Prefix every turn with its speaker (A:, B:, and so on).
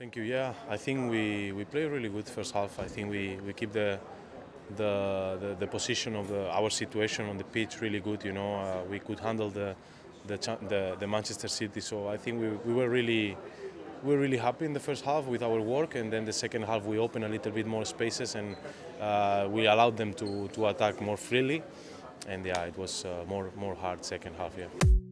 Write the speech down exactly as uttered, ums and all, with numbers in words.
A: Thank you. Yeah, I think we, we play really good first half. I think we, we keep the the, the the position of the, our situation on the pitch really good. You know, uh, we could handle the the, the the Manchester City. So I think we, we were really we were really happy in the first half with our work, and then the second half we opened a little bit more spaces and uh, we allowed them to to attack more freely. And yeah, it was uh, more more hard second half. Yeah.